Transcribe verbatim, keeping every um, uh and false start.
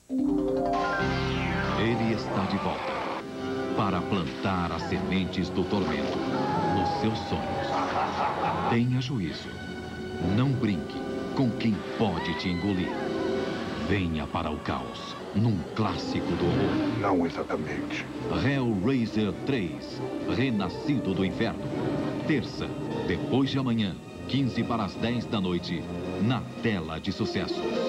Ele está de volta para plantar as sementes do tormento nos seus sonhos. Tenha juízo. Não brinque com quem pode te engolir. Venha para o caos, num clássico do horror. Não exatamente. Hellraiser três, Renascido do Inferno. Terça, depois de amanhã, quinze para as dez da noite, na Tela de Sucessos.